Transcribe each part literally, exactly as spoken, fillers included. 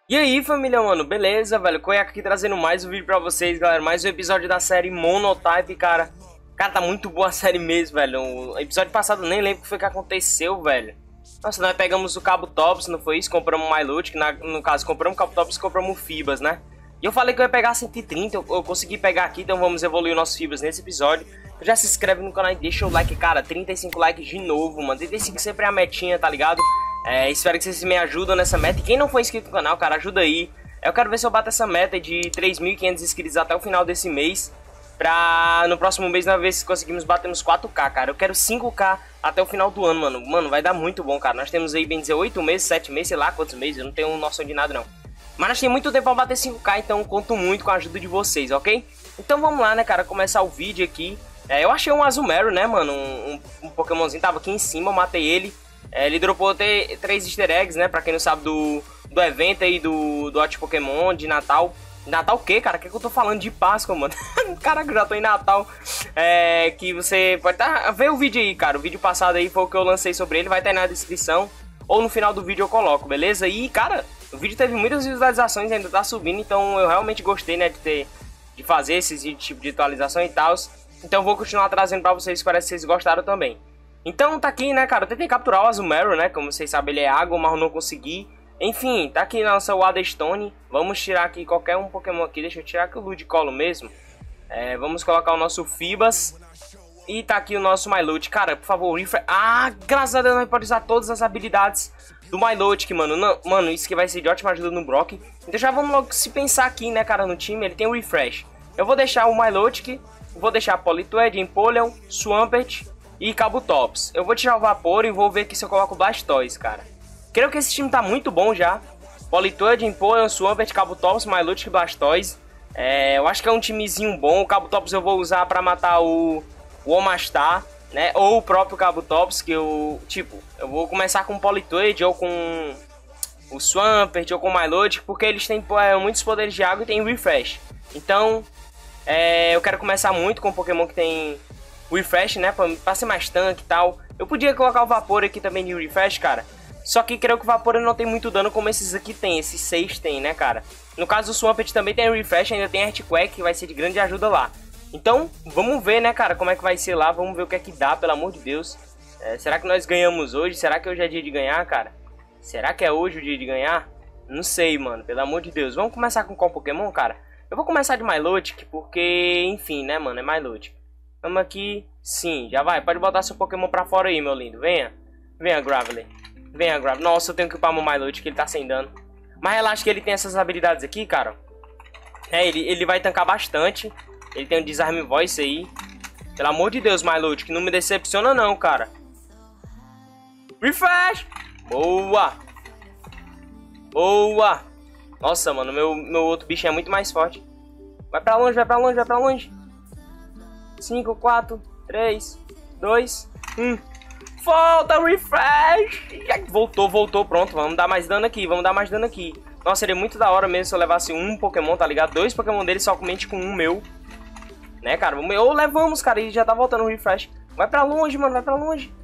E aí, família, mano, beleza, velho? Koyak aqui trazendo mais um vídeo pra vocês, galera. Mais um episódio da série Monotype, cara. Cara, tá muito boa a série mesmo, velho. O episódio passado eu nem lembro o que foi que aconteceu, velho. Nossa, nós pegamos o Cabo Tops, não foi isso? Compramos o MyLoot, que na, no caso compramos o Cabo Tops e compramos o Fibas, né? E eu falei que eu ia pegar cento e trinta, eu, eu consegui pegar aqui, então vamos evoluir o nosso Fibas nesse episódio. Já se inscreve no canal e deixa o like, cara. trinta e cinco likes de novo, mano. trinta e cinco sempre é a metinha, tá ligado? É, espero que vocês me ajudem nessa meta. E quem não for inscrito no canal, cara, ajuda aí. Eu quero ver se eu bato essa meta de três mil e quinhentos inscritos até o final desse mês. Pra no próximo mês nós ver se conseguimos bater nos quatro K, cara. Eu quero cinco K até o final do ano, mano. Mano, vai dar muito bom, cara. Nós temos aí, bem dizer, oito meses, sete meses, sei lá quantos meses. Eu não tenho noção de nada, não. Mas nós temos muito tempo pra bater cinco K, então conto muito com a ajuda de vocês, ok? Então vamos lá, né, cara, começar o vídeo aqui. É, eu achei um Azumarill, né, mano, um, um, um Pokémonzinho, tava aqui em cima, eu matei ele. É, ele dropou três easter eggs, né, pra quem não sabe do, do evento aí do, do Hot Pokémon de Natal. Natal o quê, cara? O que, é que eu tô falando de Páscoa, mano? Caraca, eu já tô em Natal. É, que você pode tá, ver o vídeo aí, cara. O vídeo passado aí foi o que eu lancei sobre ele, vai estar aí na descrição. Ou no final do vídeo eu coloco, beleza? E, cara, o vídeo teve muitas visualizações, ainda tá subindo, então eu realmente gostei, né, de ter de fazer esse tipo de atualização e tal. Então eu vou continuar trazendo pra vocês, parece que vocês gostaram também. Então tá aqui, né, cara, eu tentei capturar o Azumarill, né, como vocês sabem ele é água, mas eu não consegui. Enfim, tá aqui na nossa Waterstone. Vamos tirar aqui qualquer um Pokémon aqui, deixa eu tirar aqui o Ludicolo mesmo. É, vamos colocar o nosso Fibas. E tá aqui o nosso MyLoot. Cara, por favor, refresh. Ah, graças a Deus nós podemos usar todas as habilidades do MyLoot, mano. Não, mano, isso que vai ser de ótima ajuda no Brock. Então já vamos logo se pensar aqui, né, cara, no time. Ele tem o refresh. Eu vou deixar o MyLotic, vou deixar Politoed, Empoleon, Swampert e Cabo Tops. Eu vou tirar o Vapor e vou ver aqui se eu coloco o Blastoise, cara. Creio que esse time tá muito bom já. Politoed, Empoleon, Swampert, Cabo Tops, MyLotic e Blastoise. É, eu acho que é um timezinho bom. O Cabo Tops eu vou usar pra matar o, o Omastar, né? Ou o próprio Cabo Tops, que eu, tipo, eu vou começar com o Politoed ou com o Swampert ou com o MyLotic, porque eles têm é, muitos poderes de água e tem refresh. Então, é, eu quero começar muito com um Pokémon que tem refresh, né? Pra, pra ser mais tanque e tal. Eu podia colocar o Vapor aqui também de refresh, cara. Só que creio que o Vapor não tem muito dano como esses aqui tem. Esses seis tem, né, cara? No caso do Swampert também tem refresh, ainda tem Earthquake, que vai ser de grande ajuda lá. Então, vamos ver, né, cara, como é que vai ser lá. Vamos ver o que é que dá, pelo amor de Deus. É, será que nós ganhamos hoje? Será que hoje é dia de ganhar, cara? Será que é hoje o dia de ganhar? Não sei, mano, pelo amor de Deus. Vamos começar com qual Pokémon, cara? Eu vou começar de MyLotic, porque, enfim, né, mano, é MyLotic. Vamos aqui, sim, já vai. Pode botar seu Pokémon pra fora aí, meu lindo. Venha, venha, Graveler. Venha, Graveler. Nossa, eu tenho que upar meu MyLotic, que ele tá sem dano. Mas relaxa que ele tem essas habilidades aqui, cara. É, ele, ele vai tancar bastante. Ele tem um Disarm Voice aí. Pelo amor de Deus, MyLotic, não me decepciona não, cara. Refresh! Boa! Boa! Nossa, mano, meu, meu outro bicho é muito mais forte. Vai pra longe, vai pra longe, vai pra longe. cinco, quatro, três, dois, um. Volta, refresh! Voltou, voltou, pronto. Vamos dar mais dano aqui, vamos dar mais dano aqui. Nossa, seria muito da hora mesmo se eu levasse um Pokémon, tá ligado? Dois Pokémon dele somente com um meu. Né, cara? Ou levamos, cara, e já tá voltando o refresh. Vai pra longe, mano, vai pra longe.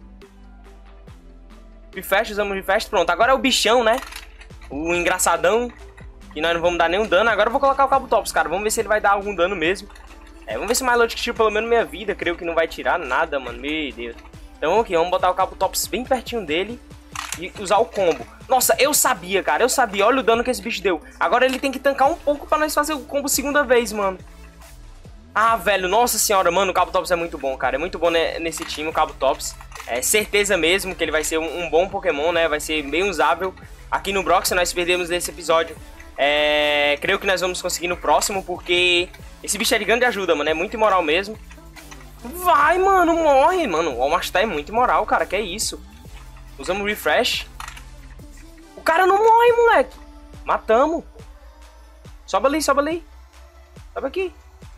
Refresh, usamos refresh, pronto. Agora é o bichão, né? O engraçadão, que nós não vamos dar nenhum dano. Agora eu vou colocar o Cabo Tops, cara. Vamos ver se ele vai dar algum dano mesmo. É, vamos ver se o MyLotic tira pelo menos minha vida. Creio que não vai tirar nada, mano. Meu Deus. Então aqui, vamos botar o Cabo Tops bem pertinho dele e usar o combo. Nossa, eu sabia, cara. Eu sabia. Olha o dano que esse bicho deu. Agora ele tem que tancar um pouco pra nós fazer o combo segunda vez, mano. Ah, velho. Nossa senhora, mano. O Cabo Tops é muito bom, cara. É muito bom né, nesse time, o Cabo Tops. É certeza mesmo que ele vai ser um, um bom Pokémon, né? Vai ser bem usável. Aqui no Brock, se nós perdemos nesse episódio, é... creio que nós vamos conseguir no próximo, porque esse bicho é de grande ajuda, mano. É muito imoral mesmo. Vai, mano, morre, mano. O Omastar é muito imoral, cara. Que é isso? Usamos refresh. O cara não morre, moleque. Matamos. Sobe ali, sobe ali. Sobe aqui.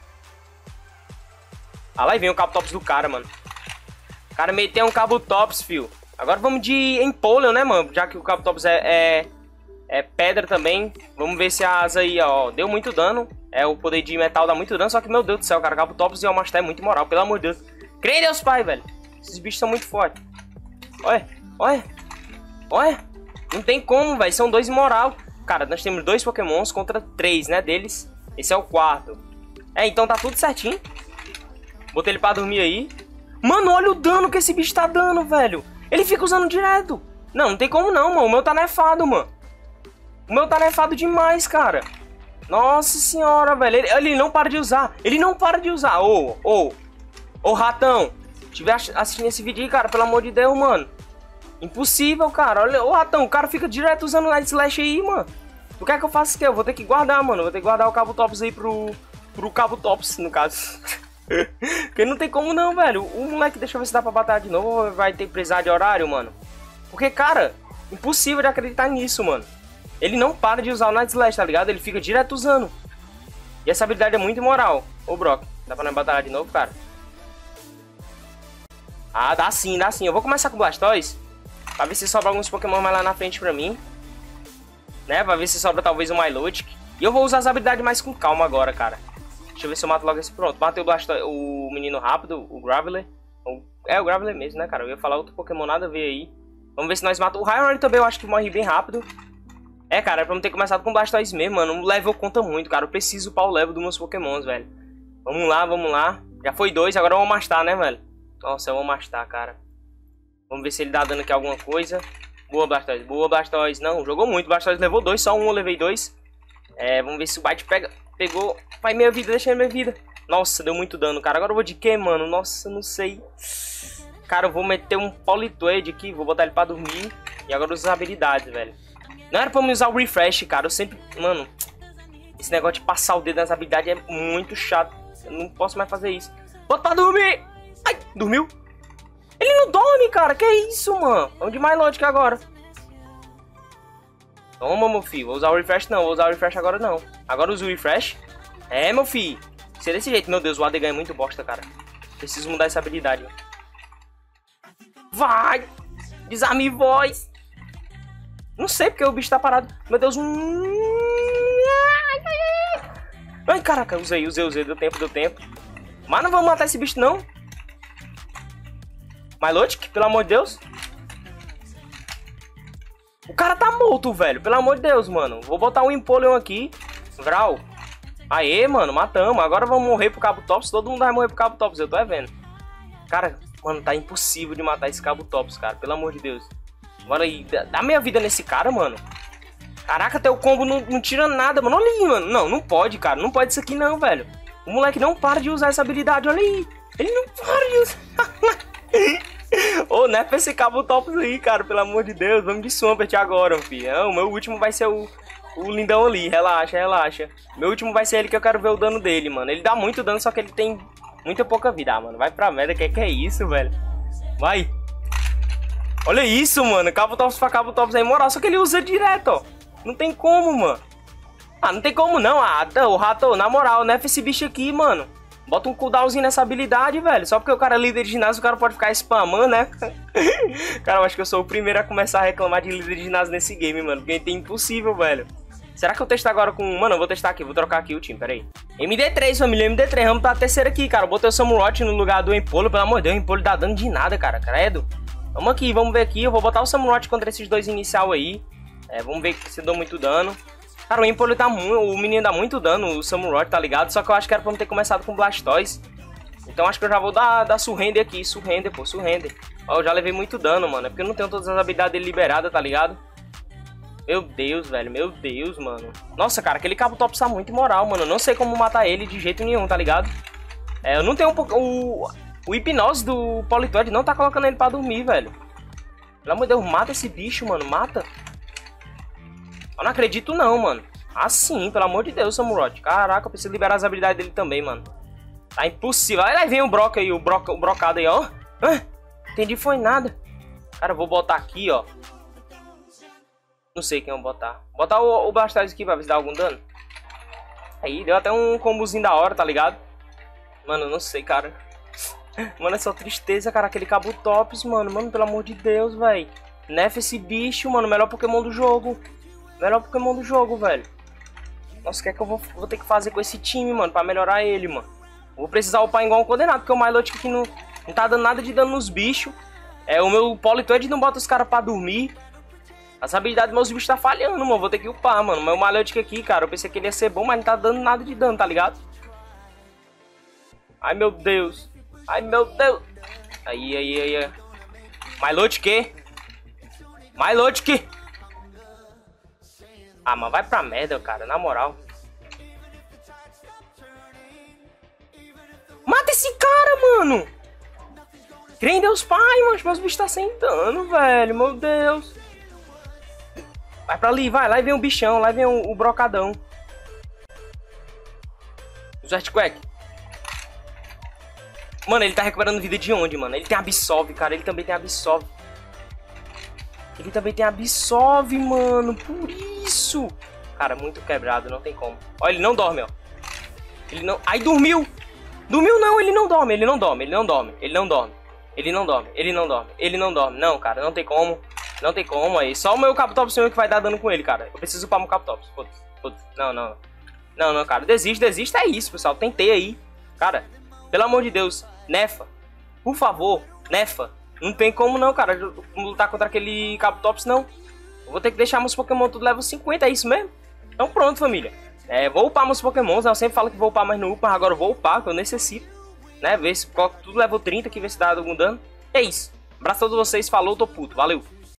Ah, lá vem o Cabo Tops do cara, mano. O cara meteu um Cabo Tops, fio. Agora vamos de Empoleon, né, mano? Já que o Cabo Tops é, é, é pedra também. Vamos ver se a asa aí, ó, deu muito dano. É, o poder de metal dá muito dano. Só que, meu Deus do céu, cara, Cabo Tops e o Omastar é muito moral. Pelo amor de Deus. Crê em Deus, pai, velho. Esses bichos são muito fortes. Olha, olha. Olha. Não tem como, velho. São dois imoral. Cara, nós temos dois Pokémons contra três, né, deles. Esse é o quarto. É, então tá tudo certinho. Botei ele pra dormir aí. Mano, olha o dano que esse bicho tá dando, velho. Ele fica usando direto. Não, não tem como não, mano. O meu tá nefado, mano. O meu tá nefado demais, cara. Nossa senhora, velho. Ele, ele não para de usar. Ele não para de usar. Ô, ô. Ô, ratão. Se tiver assistindo esse vídeo aí, cara, pelo amor de Deus, mano. Impossível, cara. Olha, ô, ratão. O cara fica direto usando o Night Slash aí, mano. O que é que eu faço aqui? Eu vou ter que guardar, mano. Eu vou ter que guardar o Kabutops aí pro... Pro Kabutops, no caso. Porque não tem como não, velho. O moleque, deixa eu ver se dá pra batalhar de novo ou vai ter que precisar de horário, mano. Porque, cara, impossível de acreditar nisso, mano. Ele não para de usar o Night Slash, tá ligado? Ele fica direto usando. E essa habilidade é muito imoral. Ô, Brock, dá pra não batalhar de novo, cara? Ah, dá sim, dá sim. Eu vou começar com o Blastoise. Pra ver se sobra alguns Pokémon mais lá na frente pra mim. Né? Pra ver se sobra talvez um Milotic. E eu vou usar as habilidades mais com calma agora, cara. Deixa eu ver se eu mato logo esse. Pronto, matei o Blastoise, o menino rápido, o Graveler. É, o Graveler mesmo, né, cara? Eu ia falar outro Pokémon nada a ver aí. Vamos ver se nós matamos. O Hyrule também eu acho que morre bem rápido. É, cara, é pra não ter começado com o Blastoise mesmo, mano. O level conta muito, cara. Eu preciso upar o level dos meus Pokémons, velho. Vamos lá, vamos lá. Já foi dois, agora eu vou mastar, né, velho? Nossa, eu vou mastar, cara. Vamos ver se ele dá dano aqui alguma coisa. Boa, Blastoise. Boa, Blastoise. Não, jogou muito. O Blastoise levou dois, só um eu levei dois. É, vamos ver se o Bite pega. Pegou. Vai, meia vida, deixa ele minha vida. Nossa, deu muito dano, cara. Agora eu vou de quê, mano? Nossa, não sei. Cara, eu vou meter um Politoed aqui. Vou botar ele pra dormir. E agora usar habilidades, velho. Não era pra me usar o Refresh, cara. Eu sempre... Mano, esse negócio de passar o dedo nas habilidades é muito chato. Eu não posso mais fazer isso. Bota pra dormir. Ai, dormiu. Ele não dorme, cara. Que isso, mano? Vamos de Milotic agora. Toma, meu filho. Vou usar o Refresh não. Vou usar o Refresh agora não. Agora uso o Refresh. É, meu filho. Se é desse jeito. Meu Deus, o A D ganha muito bosta, cara. Preciso mudar essa habilidade. Vai. Desarme voz. Não sei porque o bicho tá parado. Meu Deus. Ai, caraca. Usei, usei, usei. Deu tempo, deu tempo. Mas não vamos matar esse bicho, não. Milotic, pelo amor de Deus. O cara tá morto, velho. Pelo amor de Deus, mano. Vou botar um Empoleon aqui. Vral. Aê, mano. Matamos. Agora vamos morrer pro Kabutops. Todo mundo vai morrer pro Kabutops. Eu tô é vendo. Cara, mano, tá impossível de matar esse Kabutops, cara. Pelo amor de Deus. Bora aí. Dá meia vida nesse cara, mano. Caraca, até o combo não, não tira nada, mano. Olha aí, mano. Não, não pode, cara. Não pode isso aqui não, velho. O moleque não para de usar essa habilidade. Olha aí. Ele não para de usar. Ô, não é pra esse Kabutops aí, cara. Pelo amor de Deus. Vamos de Swampert agora, filho. Não, o meu último vai ser o, o lindão ali. Relaxa, relaxa. Meu último vai ser ele que eu quero ver o dano dele, mano. Ele dá muito dano, só que ele tem muita pouca vida, ah, mano. Vai pra merda. Que que é isso, velho? Vai. Olha isso, mano. Kabutops pra Kabutops aí, moral. Só que ele usa direto, ó. Não tem como, mano. Ah, não tem como não. Ah, o rato, na moral, né? Esse bicho aqui, mano. Bota um cooldownzinho nessa habilidade, velho. Só porque o cara é líder de ginásio, o cara pode ficar spamando, né? Cara, eu acho que eu sou o primeiro a começar a reclamar de líder de ginásio nesse game, mano. Porque é impossível, velho. Será que eu testar agora com... Mano, eu vou testar aqui. Vou trocar aqui o time, pera aí. M D três, família. M D três. Vamos pra terceira aqui, cara. Eu botei o Samurott no lugar do Empoleon. Pelo amor de Deus, o Empoleon dá dano de nada, cara. Credo. Vamos aqui, vamos ver aqui. Eu vou botar o Samurott contra esses dois inicial aí. É, vamos ver se deu muito dano. Cara, o Empoleon tá muito... O menino dá muito dano, o Samurott, tá ligado? Só que eu acho que era pra não ter começado com Blastoise. Então acho que eu já vou dar, dar Surrender aqui. Surrender, pô, Surrender. Ó, eu já levei muito dano, mano. É porque eu não tenho todas as habilidades dele liberadas, tá ligado? Meu Deus, velho. Meu Deus, mano. Nossa, cara, aquele Kabutops tá muito imoral, mano. Eu não sei como matar ele de jeito nenhum, tá ligado? É, eu não tenho um pouco... O, o hipnose do Politoed não tá colocando ele pra dormir, velho. Pelo amor de Deus, mata esse bicho, mano. Mata. Eu não acredito não, mano. Assim, pelo amor de Deus, Samurott. Caraca, eu preciso liberar as habilidades dele também, mano. Tá impossível. Aí vem o Brock aí, o, Brock, o brocado aí, ó. Ah, entendi, foi nada. Cara, eu vou botar aqui, ó. Não sei quem eu vou botar. Botar o, o Blastoise aqui pra ver se dá algum dano. Aí, deu até um combozinho da hora, tá ligado? Mano, eu não sei, cara. Mano, é só tristeza, cara. Aquele Kabutops, mano. Mano, pelo amor de Deus, velho. Nerfa esse bicho, mano. Melhor Pokémon do jogo. Melhor Pokémon do jogo, velho. Nossa, o que é que eu vou, vou ter que fazer com esse time, mano? Pra melhorar ele, mano. Vou precisar upar igual um condenado. Porque o Milotic aqui não, não tá dando nada de dano nos bichos. É, o meu Politoed não bota os caras pra dormir. As habilidades dos meus bichos tá falhando, mano. Vou ter que upar, mano. Meu Maléfico aqui, cara. Eu pensei que ele ia ser bom, mas não tá dando nada de dano, tá ligado? Ai, meu Deus. Ai, meu Deus. Aí, aí, aí, aí. Milotic. Milotic. Ah, mas vai pra merda, cara. Na moral. Mata esse cara, mano. Crê em Deus Pai, mano. Meus bichos tá sem dano, velho. Meu Deus. Vai pra ali, vai. Lá vem o bichão. Lá vem o, o brocadão. Os Earthquake. Mano, ele tá recuperando vida de onde, mano? Ele tem Absolve, cara. Ele também tem Absolve. Ele também tem Absolve, mano. Por isso. Cara, muito quebrado. Não tem como. Ó, ele não dorme, ó. Ele não... Ai, dormiu. Dormiu não, ele não dorme. Ele não dorme, ele não dorme. Ele não dorme. Ele não dorme. Ele não dorme. Ele não dorme. Não, cara, não tem como. Não tem como aí. Só o meu Capotops que vai dar dano com ele, cara. Eu preciso upar meu Capotops. Foda-se. Foda-se. Não, não. Não, não, cara. Desiste, desiste. É isso, pessoal. Tentei aí. Cara, pelo amor de Deus. Nefa. Por favor. Nefa. Não tem como não, cara. Lutar contra aquele Capotops, não. Eu vou ter que deixar meus Pokémon tudo level cinquenta. É isso mesmo? Então pronto, família. É, vou upar meus Pokémons. Eu sempre falo que vou upar, mas não upa. Mas agora eu vou upar, que eu necessito. Né? Ver se coloco tudo level trinta aqui. Ver se dá algum dano. É isso. Abraço a todos vocês. Falou, tô puto. Valeu.